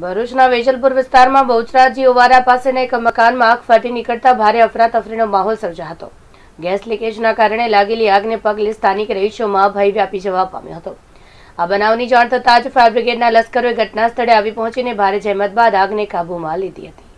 ભરૂચના વેજલપુર વિસ્તારમાં બહુચરાજી ઓવારા પાસેના એક મકાનમાં આગ ફાટી નીકળતા ભારે અફરાતફરીનો માહોલ સર્જાયો હતો। ગેસ લીકેજના કારણે લાગેલી આગને પગલે સ્થાનિક રહીશોમાં ભય વ્યાપી જવા પામ્યો હતો। આ બનાવની જાણ થતાં જ ફાયર બ્રિગેડના લશ્કરોએ ઘટના સ્થળે આવી પહોંચીને ભારે જહેમત બાદ આગને કાબૂમાં લીધી હતી।